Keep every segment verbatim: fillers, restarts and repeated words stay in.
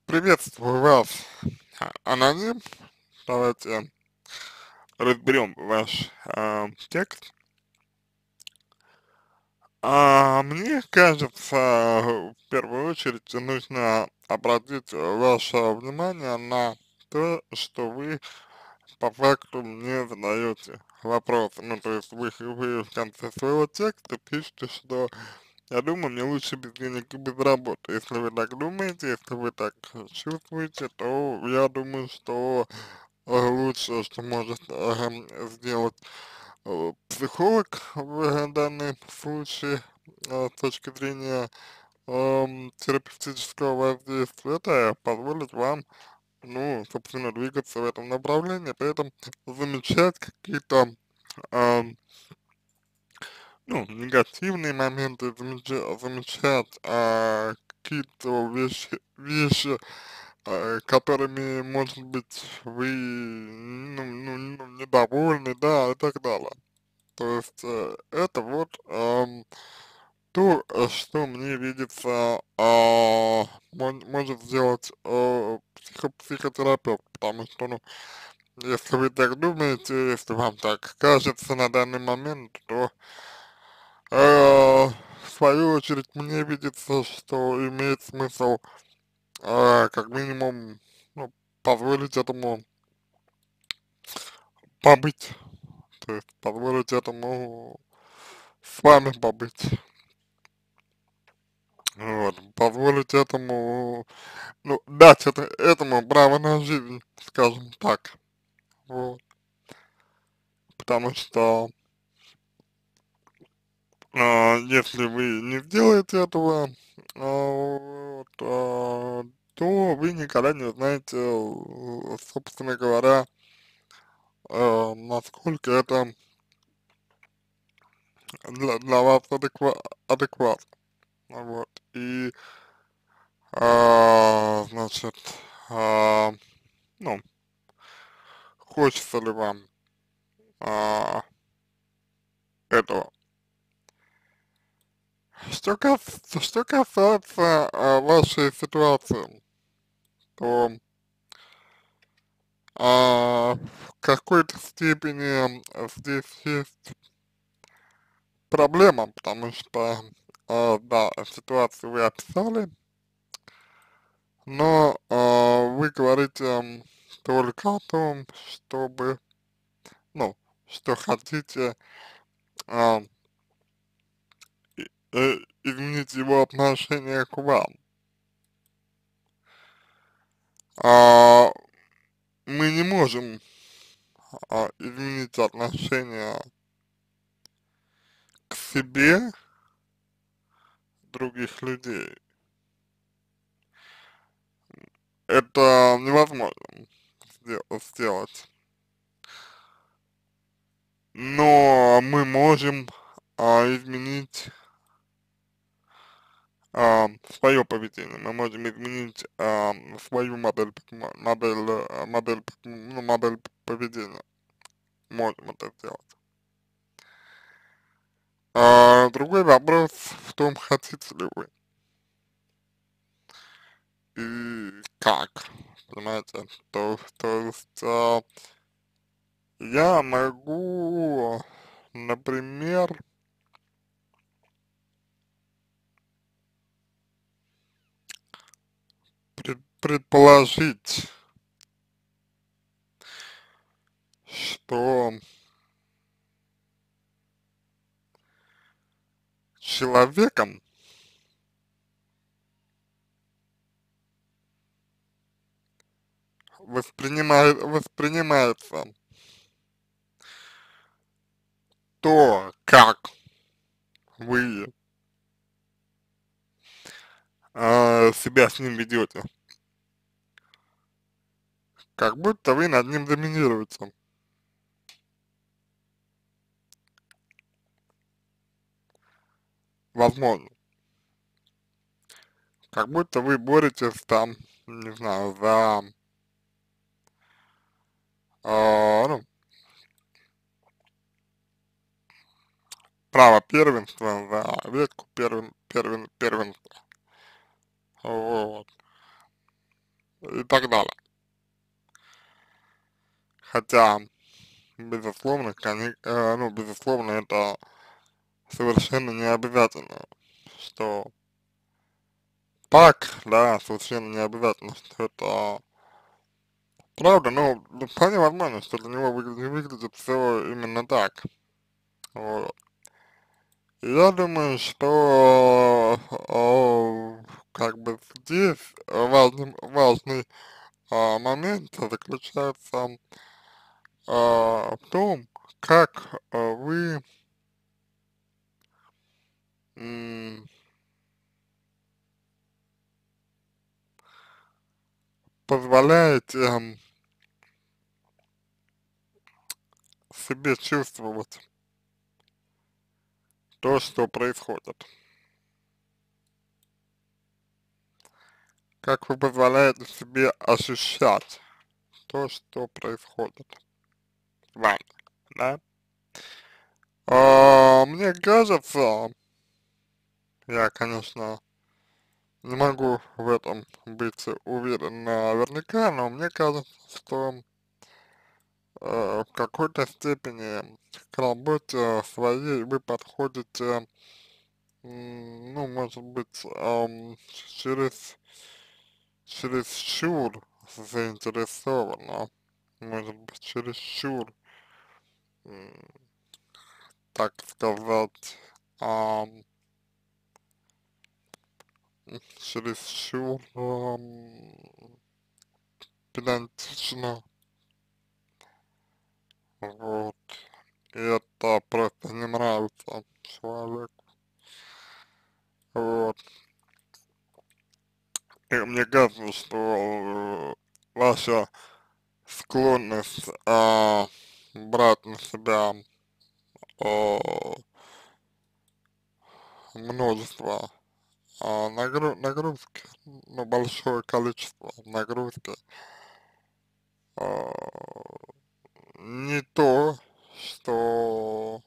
Приветствую вас, а, аноним. Давайте разберем ваш а, текст. А, мне кажется, в первую очередь нужно обратить ваше внимание на то, что вы по факту мне задаете вопросы. Ну, то есть вы, вы в конце своего текста пишете, что я думаю, мне лучше без денег и без работы. Если вы так думаете, если вы так чувствуете, то я думаю, что э, лучшее, что может эм, сделать э, психолог в данном случае э, с точки зрения эм, терапевтического воздействия, это позволить вам, ну, собственно, двигаться в этом направлении, при этом замечать какие-то эм, ну, негативные моменты, замеча- замечать а, какие-то вещи, вещи а, которыми, может быть, вы ну, ну, ну, недовольны, да, и так далее. То есть э, это вот ам, то, э, что мне видится, а, мон- может сделать э, психо- психотерапевт, потому что, ну, если вы так думаете, если вам так кажется на данный момент, то Э, в свою очередь, мне видится, что имеет смысл, э, как минимум, ну, позволить этому побыть, то есть позволить этому с вами побыть, вот, позволить этому, ну, дать это, этому право на жизнь, скажем так, вот, потому что, э, если вы не сделаете этого, э, вот, э, то вы никогда не узнаете, э, собственно говоря, э, насколько это для, для вас адеква адекватно, вот, и, а, значит, а, ну, хочется ли вам а, этого. Что, кас что касается а, вашей ситуации, то а, в какой-то степени здесь есть проблема, потому что, а, да, ситуацию вы описали, но а, вы говорите м, только о том, чтобы, ну, что хотите а, и- э, изменить его отношение к вам. А, мы не можем а, изменить отношение к себе других людей. Это невозможно сдел- сделать. Но мы можем а, изменить а, свое поведение, мы можем изменить а, свою модель, п- модель, э, модель, п- ну, модель поведения, можем это сделать. А, другой вопрос в том, хотите ли вы и как, понимаете, то, то есть а, я могу, например, пред- предположить, что человеком воспринимает, воспринимается то, как вы а, себя с ним ведете, как будто вы над ним доминируете, возможно, как будто вы боретесь там, не знаю, за, а, ну, право первенства, за ветку первен, первен, первенства, вот. и так далее. Хотя, безусловно, коне, э, ну, безусловно, это совершенно не обязательно, что так, да, совершенно не обязательно, что это правда, но ну, вполне возможно, что для него выглядит, выглядит все именно так. Вот. И я думаю, что э, как бы здесь важный, важный а, момент заключается а, в том, как а, вы м, позволяете м, себе чувствовать то, что происходит. Как вы позволяете себе ощущать то, что происходит с вами, да? А, мне кажется, я, конечно, не могу в этом быть уверен наверняка, но мне кажется, что э, в какой-то степени к работе своей вы подходите, м, ну, может быть, ам, через, чересчур заинтересованно, может быть, чересчур, м, так сказать, ам, чересчур ам, педантично, вот, и это просто не нравится человеку, вот. И мне кажется, что э, ваша склонность а, брать на себя а, множество а, нагру нагрузки, ну, большое количество нагрузки, а, не то, что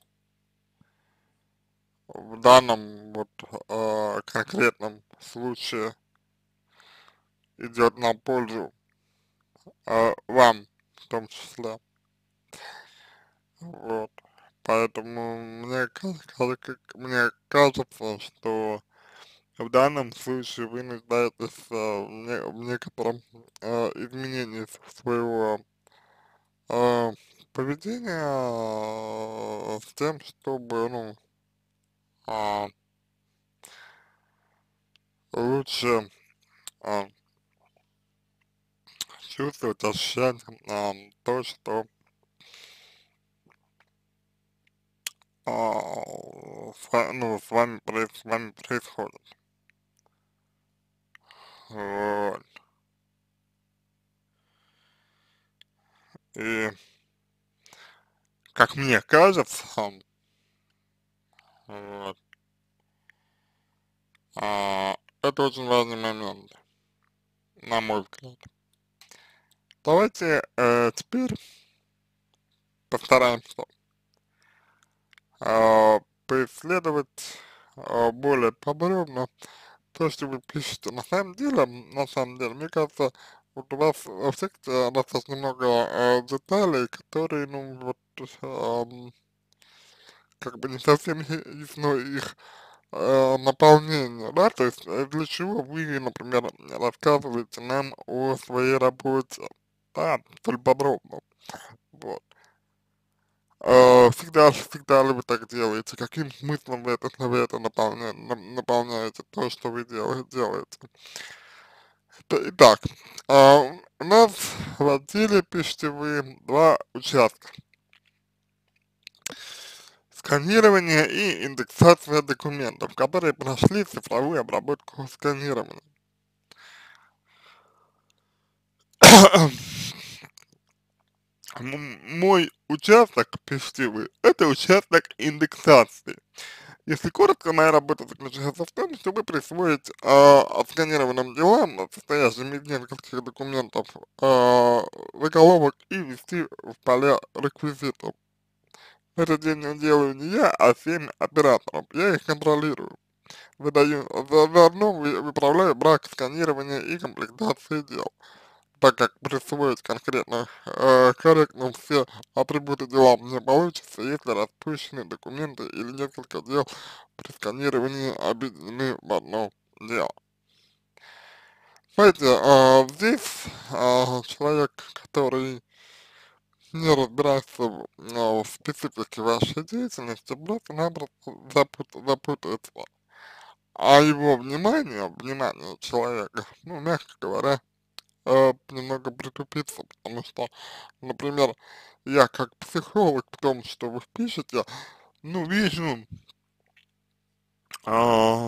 в данном вот а, конкретном случае идет на пользу а, вам в том числе. Вот. Поэтому мне, ка- ка- как- мне кажется, что в данном случае вы нуждаетесь э, в, не- в некотором э, изменении с- своего э, поведения э, с тем, чтобы, ну, а, лучше а, чувствовать, ощущать а, то, что а, с, ва- ну, с вами, проис- с вами происходит. Вот. И, как мне кажется, вот, а, это очень важный момент, на мой взгляд. Давайте э, теперь постараемся э, поисследовать э, более подробно то, что вы пишете. На самом деле, на самом деле, мне кажется, вот у вас во всех э, достаточно много э, деталей, которые, ну, вот, эм, как бы не совсем я- ясно их э, наполнение, да, то есть э, для чего вы, например, рассказываете нам о своей работе, да, столь подробно, вот. Э, всегда, всегда ли вы так делаете? Каким смыслом вы это, вы это наполня, на- наполняете, то, что вы делаете? делаете? Т- Итак, а, у нас в отделе пишете вы два участка. Сканирование и индексация документов, которые прошли цифровую обработку сканирования. М- Мой участок, пишите вы, это участок индексации. Если коротко, моя работа заключается в том, чтобы присвоить э, отсканированным делам, состоящим из нескольких документов, э, заголовок и ввести в поля реквизитов. Это день делаю не я, а семь операторов. Я их контролирую. Выдаю, за- заодно вы- выправляю брак сканирования и комплектации дел. так как присвоить конкретно э, корректно все атрибуты дела не получится, если распущены документы или несколько дел при сканировании объединены в одно дело. Знаете, э, здесь э, человек, который не разбирается в, э, в специфике вашей деятельности, просто-напросто запут, запутается. А его внимание, внимание человека, ну, мягко говоря, э, немного притупится, потому что, например, я как психолог в том, что вы пишете, ну, вижу а,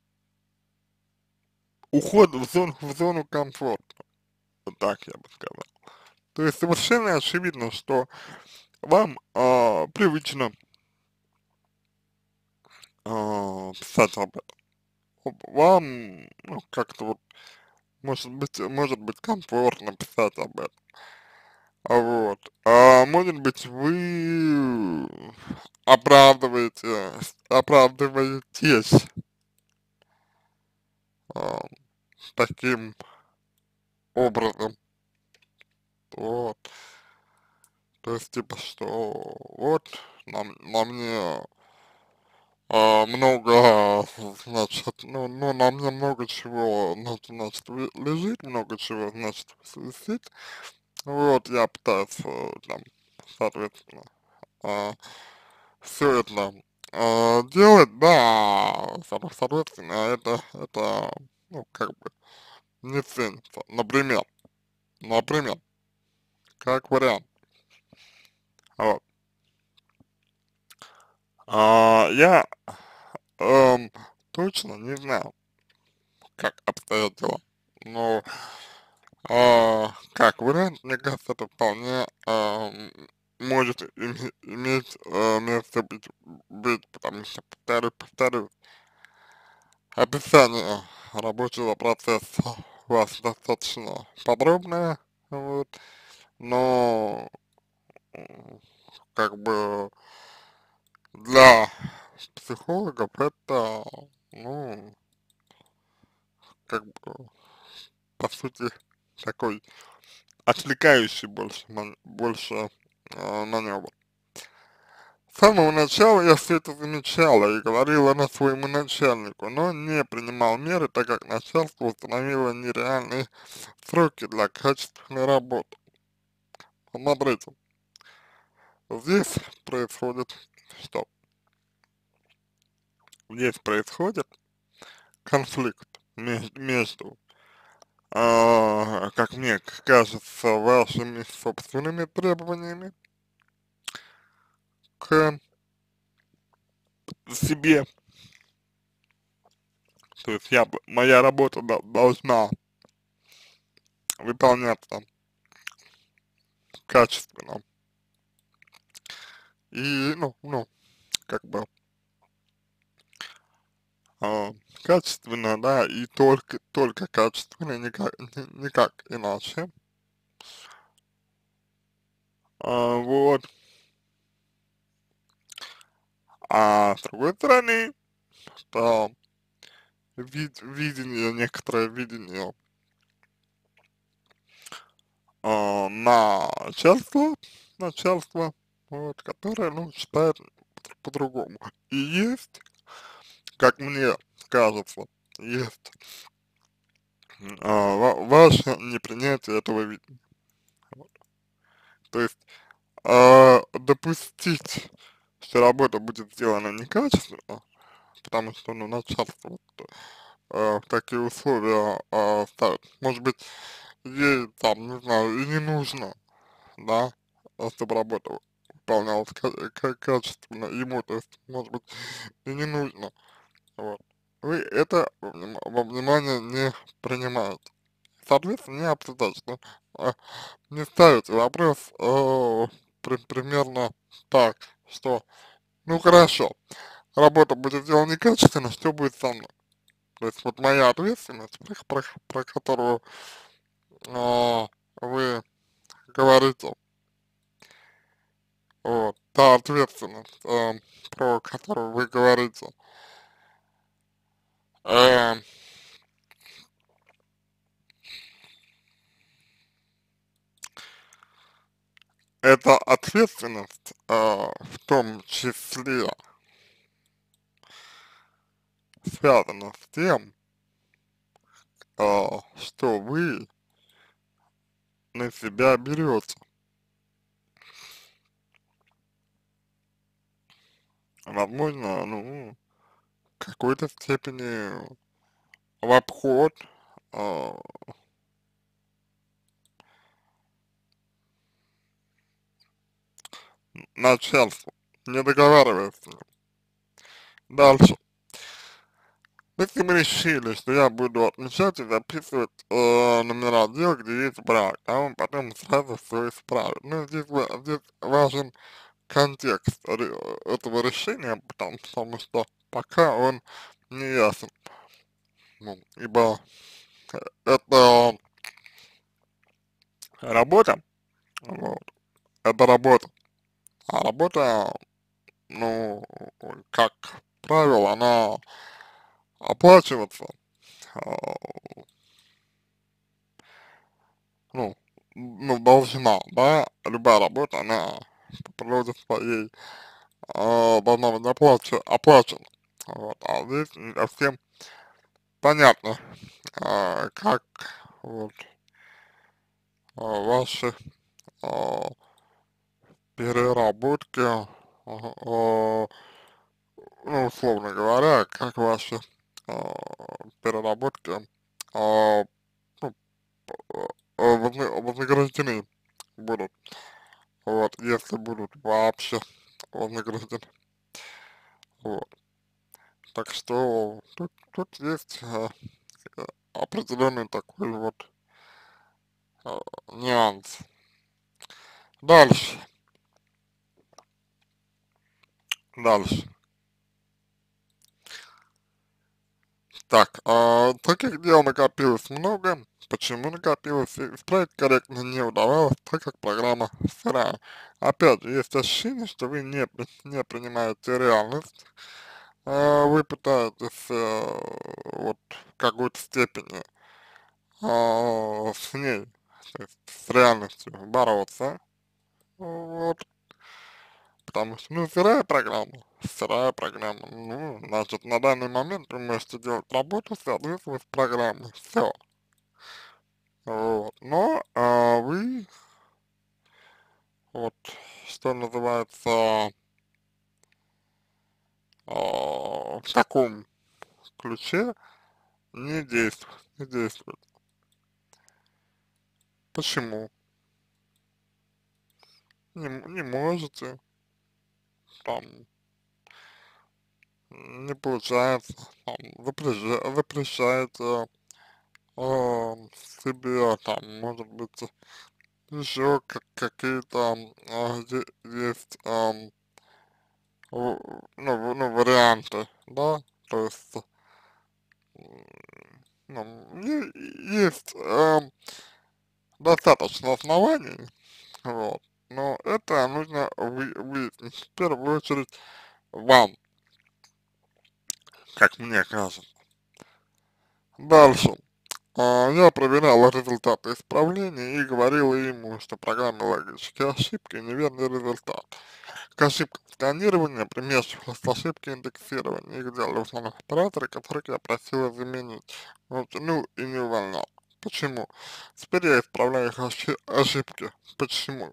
уход в зону, в зону комфорта, вот так я бы сказал. То есть совершенно очевидно, что вам а, привычно а, писать об этом. Вам, ну, как-то вот, может быть, может быть комфортно писать об этом. А вот. А может быть, вы оправдываете, оправдываетесь а, таким образом, вот, то есть, типа, что вот, на, на мне а, много, значит, ну, ну, на мне много чего, ну, значит, ви- лежит, много чего, значит, висит, вот, я пытаюсь, э, там, соответственно, а, все это а, делать, да, со- соответственно, это, это, ну, как бы, не ценится, например, например, как вариант, вот. А, я эм, точно не знаю, как обстоят дела, но а, как вариант, мне кажется, это вполне ам, может име- иметь э, место быть, быть, потому что, повторю, повторю, описание рабочего процесса у вас достаточно подробное, вот, но м, как бы для психологов это, ну, как бы, по сути, такой отвлекающий больше, ман- больше э, маневр. С самого начала я все это замечала и говорила на своему начальнику, но не принимал меры, так как начальство установило нереальные сроки для качественной работы. Смотрите, здесь происходит что? Здесь происходит конфликт меж- между, а, как мне кажется, вашими собственными требованиями к себе. То есть я, б- моя работа до- должна выполняться качественно и, ну, ну, как бы а, качественно, да, и только, только качественно, никак, ни- никак иначе. А, вот. А с другой стороны, то вид, видение, некоторое видение а, начальства, начальство, вот, которое, ну, считает по-другому. И есть, как мне кажется, есть а, ва- ваше непринятие этого видения. Вот. То есть а, допустить, что работа будет сделана некачественно, потому что, ну, начальство вот, э, в такие условия э, ставит. Может быть, ей там, не знаю, и не нужно, да, э, чтобы работа выполнялась ка- ка- качественно ему, то есть, может быть, и не нужно, вот. Вы это во вним- во внимание не принимаете. Соответственно, не обсуждаете, ну, а, не ставите вопрос э, при- примерно так, что, ну хорошо, работа будет сделана некачественно, что будет со мной? То есть вот моя ответственность, про, про, про которую а, вы говорите, вот, та ответственность, э, про которую вы говорите, э, эта ответственность, а, в том числе связана с тем, а, что вы на себя берете. Возможно, ну, в какой-то степени в обход а, начальству, не договариваясь с ним. Дальше. Если мы решили, что я буду отмечать и записывать э, номера дел, где есть брак, а он потом сразу все исправит. Ну, здесь, ва- здесь важен контекст ре- этого решения, потому, потому что пока он не ясен. Ну, ибо это работа, вот, это работа, а работа, ну, как правило, она оплачивается, а, ну, ну, должна, да, любая работа, она по природе своей а, должна быть оплачена, оплачена. Вот, а здесь не совсем понятно, а, как вот а, ваши а, переработки, а, а, ну, условно говоря, как ваши а, переработки а, ну, а, возна- вознаграждены будут, вот, если будут вообще вознаграждены, вот. Так что тут, тут есть а, э, определенный такой вот а, нюанс. Дальше, дальше. Так, а, таких дел накопилось много. Почему накопилось? И исправить корректно не удавалось, так как программа сырая. Опять же, есть ощущение, что вы не, при- не принимаете реальность. А, вы пытаетесь э, вот в какой-то степени а, с ней, то есть с реальностью бороться. Вот. Потому что, ну, сырая программа, сырая программа, ну, значит, на данный момент вы можете делать работу в соответствии с программой, все, вот, но а, вы, вот, что называется, а, в таком ключе не действует, не действует. Почему? Не, м- не можете, там, не получается, там, запреща- запрещаете а, себе, там, может быть, еще как какие-то а, е- есть ам, в- ну, в- ну, варианты, да, то есть м, ну, е- есть ам, достаточно оснований, вот, но это нужно вы, выяснить в первую очередь вам, как мне кажется. Дальше. А, я проверял результаты исправления и говорил ему, что программа логические ошибки и неверный результат. К ошибкам сканирования примешивалась ошибки индексирования. Их делали в основном операторы, которых я просила заменить. Вот, ну и не увольнял. Почему? Теперь я исправляю их оши- ошибки. Почему?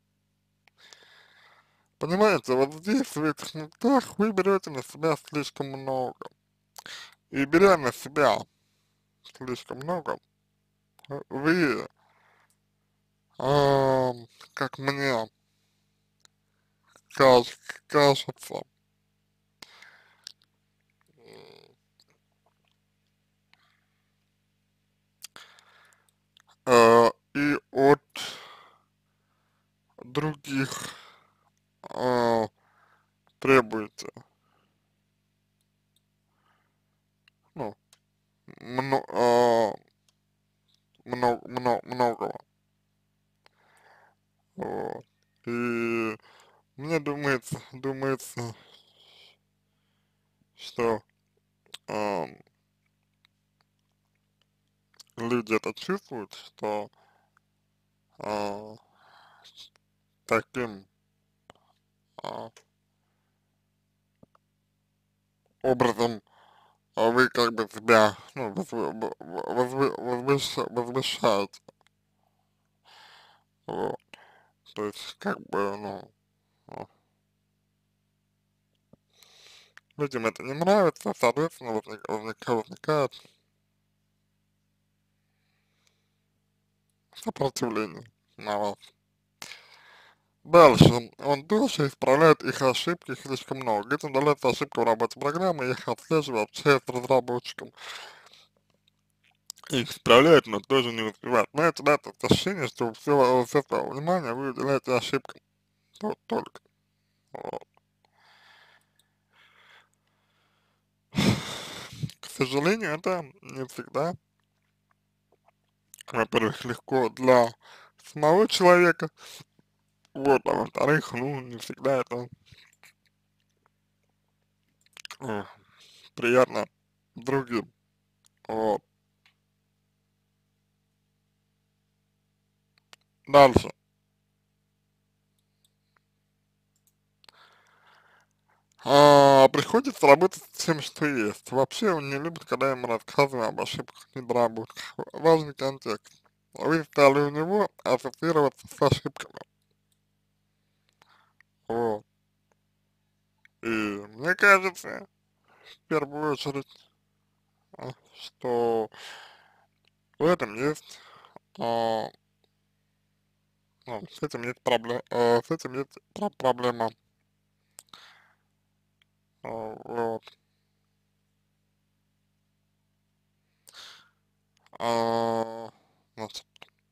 Понимаете, вот здесь, в этих местах, вы берете на себя слишком много. И беря на себя слишком много, э, вы, ам, как мне каж- кажется, э, и от других э, требуете, ну, мно, а, много, много, многого, вот. И мне думается, думается, что ам, люди это чувствуют, что а, таким а, образом а вы как бы себя, ну, возв- в- возвы- возвыш- возвышаете, вот, то есть, как бы, ну, а, людям это не нравится, соответственно, возник, возник- возникает сопротивление на вас. Дальше, он дольше исправляет их ошибки, их слишком много. Это удаляется ошибка в работе программы, я их отслеживаю, общаюсь с разработчиком, их исправляет, но тоже не успевает. Знаете, да, это ощущение, что все, все свое внимание вы уделяете ошибкам то- только. Вот. К сожалению, это не всегда, во-первых, легко для самого человека, вот, а во-вторых, ну, не всегда это э, приятно другим, вот. Дальше. А, приходится работать с тем, что есть. Вообще он не любит, когда ему рассказываем об ошибках, недоработках. Важный контекст. Вы стали у него ассоциироваться с ошибками. Вот. И мне кажется, в первую очередь, а, что в этом есть, а, ну, с этим есть проблема, с этим есть про- проблема. А, вот. А, значит,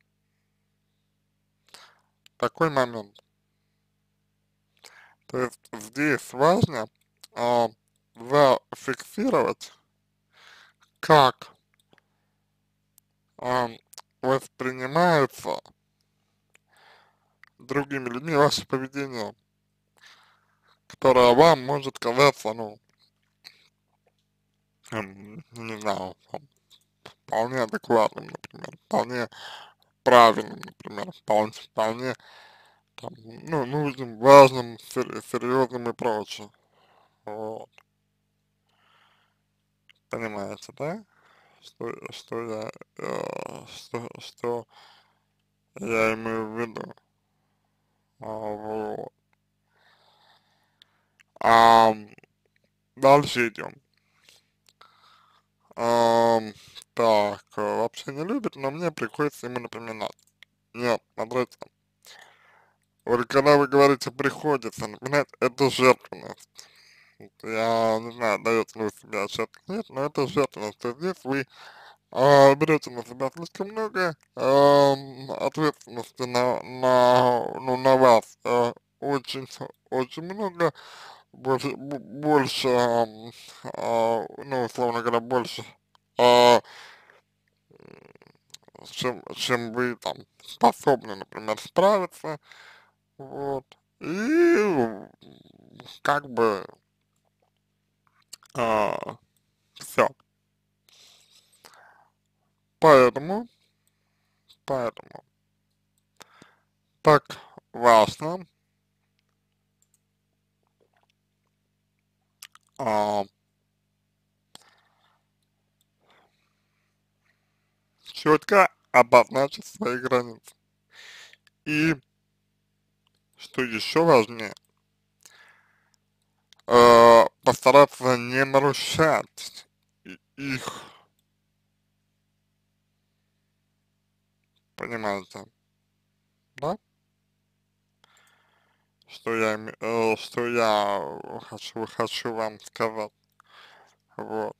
такой момент. То есть здесь важно а, зафиксировать, как а, воспринимается другими людьми ваше поведение, которое вам может казаться, ну, эм, не знаю, там, вполне адекватным, например, вполне правильным, например, вполне, вполне там, ну, нужным, важным, сер- серьезным и прочее. Вот. Понимаете, да? Что, что я, э, что, что я имею в виду. А, вот. Ам, дальше идем. Ам, так, э, вообще не любит, но мне приходится ему напоминать. Нет, смотрите, вот когда вы говорите приходится напоминать, это жертвенность. Вот я не знаю, даете ли вы себе отчет или нет, но это жертвенность. То есть здесь вы а, берете на себя слишком много ам, ответственности на, на, ну, на вас. а, очень, очень много, больше, б- больше, ам, а, ну, условно говоря, больше, а, чем, чем вы там способны, например, справиться, вот, и как бы, а, все. Поэтому, поэтому так важно, а, четко обозначить свои границы. И, что еще важнее, э, постараться не нарушать и- их, понимаете, да? Что я, име- э, что я хочу, хочу вам сказать, вот.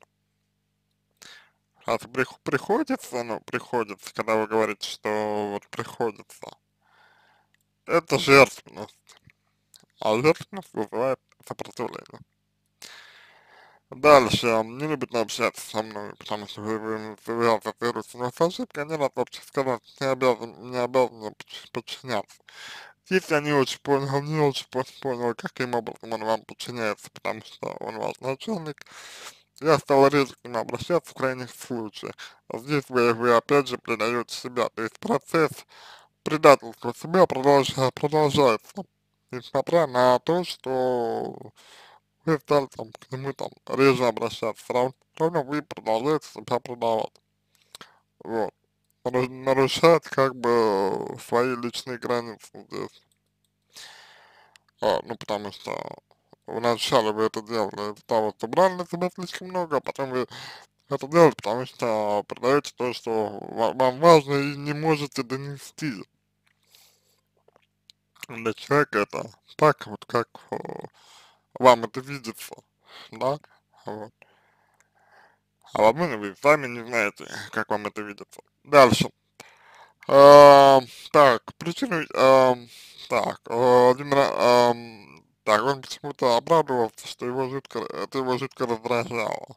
Раз прих- приходится, ну, приходится, когда вы говорите, что вот приходится, это жертвенность, а жертвенность вызывает сопротивление. Дальше, не любит общаться со мной, потому что вы, вы, вы ассоциируете меня с ошибкой, они раз вообще сказать, не обязан, не обязаны подч- подчиняться. Здесь я не очень понял, не очень по- понял, каким образом он вам подчиняется, потому что он ваш начальник. Я стал реже к нему обращаться в крайних случаях. А здесь вы, вы опять же предаете себя, то есть процесс предательство себя продолжа, продолжается, несмотря на то, что вы стали там к нему там реже обращаться, все равно, всё равно вы продолжаете себя предавать, вот, нару- нарушать как бы свои личные границы здесь, а, ну потому что вначале вы это делали из-за того, что брали на себя слишком много, а потом вы это делаете, потому что продаете то, что ва- вам важно и не можете донести для человека это так, вот как э, вам это видится, да, вот. А возможно, вы сами не знаете, как вам это видится. Дальше. А, так, причину, ам, так, э, один раз, ам, так, он почему-то обрадовался, что его жутко, это его жутко раздражало.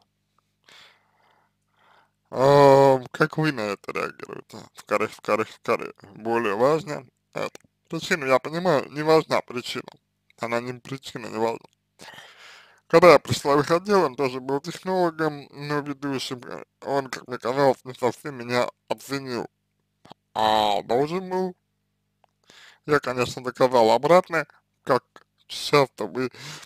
Ам, как вы на это реагируете? Скорее, скорее, скорее. Более важно это. Причина, я понимаю, не важна причина. Она не причина, не важна. Когда я пришла выходил, он тоже был технологом, но ведущим. э, Он, как мне казалось, не совсем меня оценил. А должен был. Я, конечно, доказал обратное, как часто вы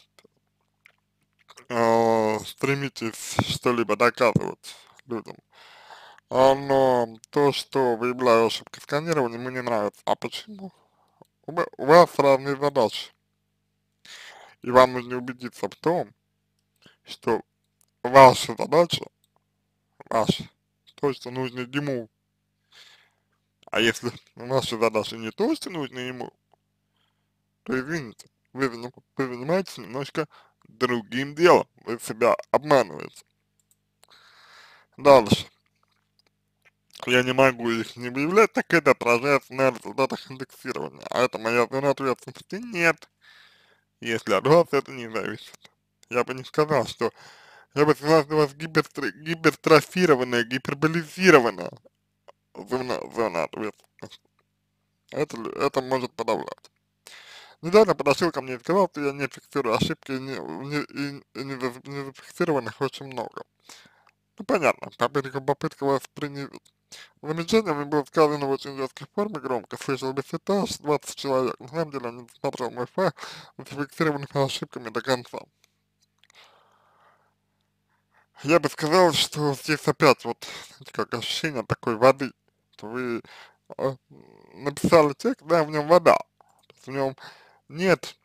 э, стремитесь что-либо доказывать людям. А, но то, что выявляю ошибки сканирования, ему не нравится. А почему? У, ва- у вас разные задачи, и вам нужно убедиться в том, что ваша задача, ваша, то, что нужно ему. А если ваша задача не то, что нужно ему, то извините, вы, заним- вы занимаетесь немножко другим делом, вы себя обманываете. Дальше. Я не могу их не выявлять, так это отражается на результатах индексирования. А это моя зона ответственности? Нет, если от вас это не зависит. Я бы не сказал, что я бы сказал, что у вас гипертро гипертрофированная, гиперболизированная зона, зона ответственности. Это, л- это может подавлять. Недавно подошел ко мне и сказал, что я не фиксирую ошибки, и, не, не, и, и не, за- не зафиксированных очень много. Ну понятно, попытка, попытка вас принизить. Замечание мне было сказано в очень резкой форме, громко, слышал весь этаж, двадцать человек. На самом деле он не смотрел мой файл с зафиксированными ошибками до конца. Я бы сказал, что здесь опять вот, знаете, как ощущение такой воды. То вы э, написали текст, да, в нем вода. То есть в нем нет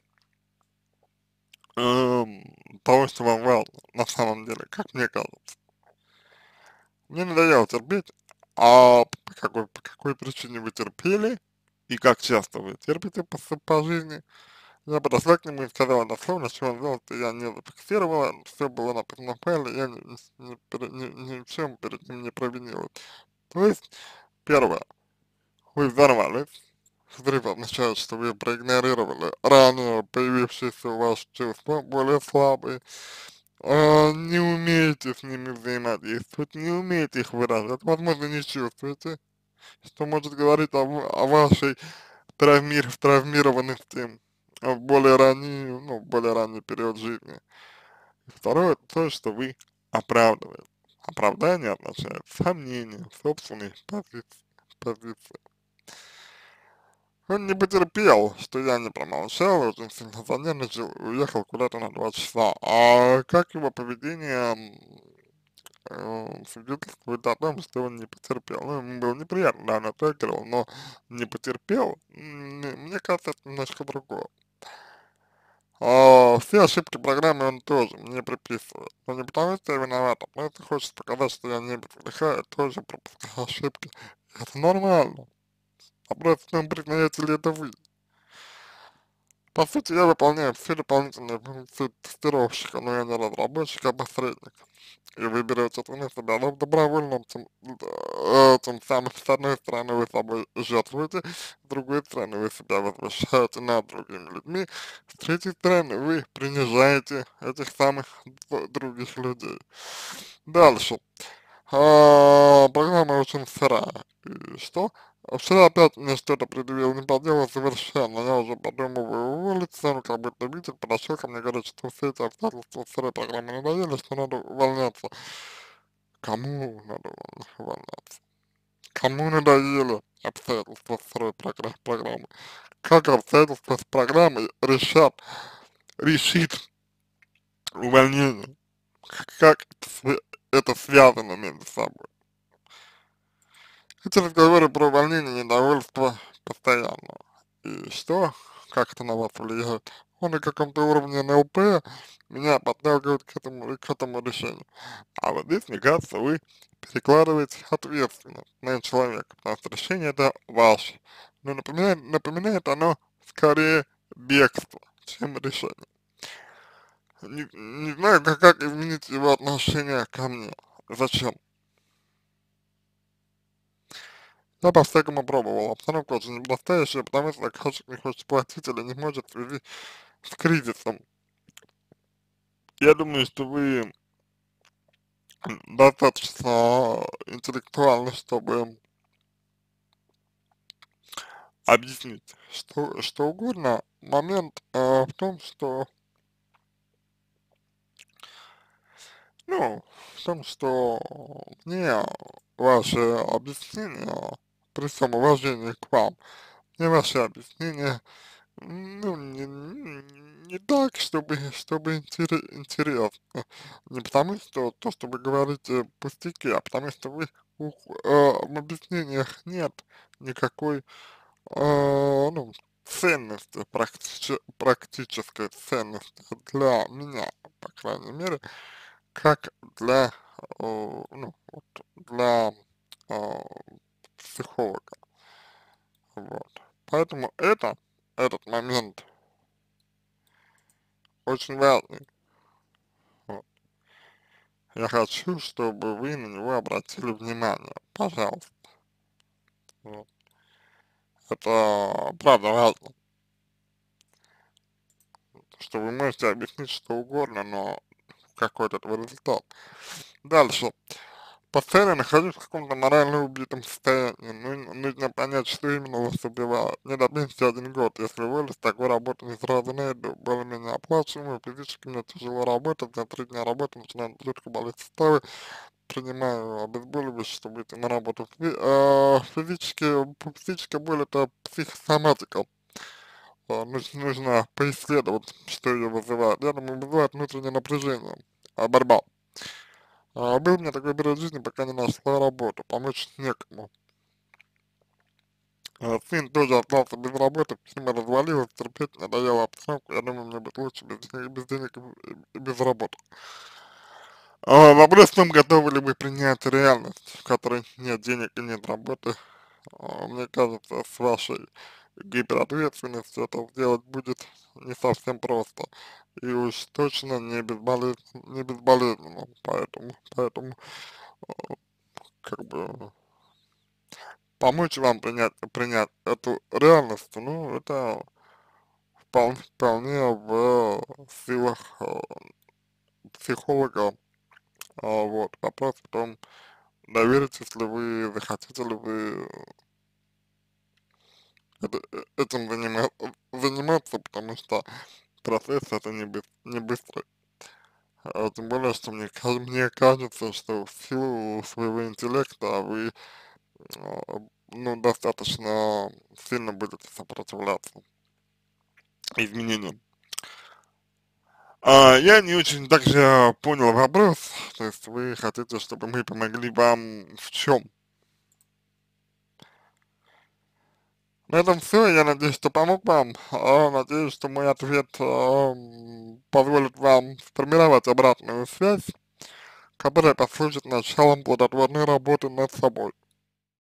эм, того, что вам важно на самом деле, как мне кажется. Мне надоело терпеть, а по какой, по какой причине вы терпели и как часто вы терпите по, с- по жизни. Я подошла к нему и сказала дословно, что он сделал, что я не зафиксировала, все было написано в файле, я ни, ни, ни, пере- ни, ни в чем перед ним не провинилась. То есть, первое, вы взорвались, взрыв означает, что вы проигнорировали ранее появившиеся у вас чувства, более слабые, а, не умеете с ними взаимодействовать, не умеете их выражать, возможно, не чувствуете, что может говорить о, в- о вашей травмир, травмированности в более ранний, ну, в более ранний период жизни. И второе, это то, что вы оправдываете. Оправдание означает сомнение в собственной позиции. позиции. Он не потерпел, что я не промолчал, очень сильно занервничал и уехал куда-то на два часа. А как его поведение э, свидетельствует о том, что он не потерпел. Ну, ему было неприятно, да, он отреагировал, но не потерпел, м, мне кажется, это немножко другое. А, все ошибки программы он тоже мне приписывает. Но не потому, что я виноват, а просто хочет показать, что я не без греха, я тоже пропускаю ошибки. Это нормально. Вопрос в том, признаете ли это вы. По сути, я выполняю все дополнительные функции тестировщика, но я не разработчик, а посредник. И вы берете это на себя, но добровольно, тем, э, тем самым, с одной стороны, вы собой жертвуете, с другой стороны, вы себя возвышаете над другими людьми, с третьей стороны, вы принижаете этих самых д- других людей. Дальше. А, программа очень сырая. И что? Вчера опять мне что-то предъявил, не по делу совершенно. Я уже подумываю уволиться, ну, как будто видит, подошел ко мне, говорит, что все эти обстоятельства сырой программы надоели, что надо увольняться. Кому надо увольняться? Кому надоели обстоятельства второй програ программы? Как обстоятельства с программой решат, решит увольнение? Как это, свя- это связано между собой? Эти разговоры про увольнение, недовольство постоянно. И что? Как это на вас влияет? Он на каком-то уровне эн эл пэ меня подталкивает к этому, к этому решению. А вот здесь, мне кажется, вы перекладываете ответственность на человека, потому что решение это ваше. Но напоминает, напоминает оно скорее бегство, чем решение. Не, не знаю, как, как изменить его отношение ко мне. Зачем? Я по-всякому пробовал. Обстановка очень непростая, потому что заказчик не хочет платить или не может в связи с кризисом. Я думаю, что вы достаточно интеллектуальны, чтобы объяснить что, что угодно. Момент э, в том, что, ну, в том, что мне ваше объяснение, при всем уважении к вам, мне ваше объяснение, ну, не, не так, чтобы, чтобы интере- интересно. Не потому, что то, что вы говорите пустяки, а потому что вы ух- э, в объяснениях нет никакой а, ну, ценности, практиче- практической ценности для меня, по крайней мере, как для, о, ну, вот, для а, психолога, вот. Поэтому это, этот момент очень важный, вот. Я хочу, чтобы вы на него обратили внимание, пожалуйста, вот. Это правда важно, что вы можете объяснить что угодно, но какой от этого результат. Дальше. Постоянно нахожусь в каком-то морально убитом состоянии. Ну, нужно понять, что именно вас убивает. Мне до пенсии один год. Если уволюсь, такой работы не сразу найду. Более-менее оплачиваемую, физически мне тяжело работать. За три дня работы начинают жутко болеть суставы. Принимаю обезболивающее, чтобы выйти на работу. Фи э, физически, физическая боль это психосоматика. Э, нужно, нужно поисследовать, что ее вызывает. Я думаю, вызывает внутреннее напряжение, а, борьба. А, был у меня такой период жизни, пока не нашла работу, помочь некому. А, сын тоже остался без работы, семья развалилась, терпеть надоела обстановку, я думаю, мне будет лучше без, денег- без денег и, и без работы. А, вопрос в том, готовы ли вы принять реальность, в которой нет денег и нет работы. А, мне кажется, с вашей гиперответственностью это сделать будет не совсем просто. И уж точно не безболезненно, не безболезненно, поэтому, поэтому, как бы, помочь вам принять, принять эту реальность, ну, это вполне, вполне в силах э, психолога. А, вот. Вопрос в том, доверитесь ли вы, захотите ли вы это, э, этим занима, заниматься, потому что процесс это не, быс- не быстрый. А, тем более, что мне, ка- мне кажется, что в силу своего интеллекта вы а, ну, достаточно сильно будете сопротивляться изменениям. А, я не очень также понял вопрос, то есть вы хотите, чтобы мы помогли вам в чем? На этом все, я надеюсь, что помог вам, а, надеюсь, что мой ответ а, м, позволит вам сформировать обратную связь, которая послужит началом плодотворной работы над собой.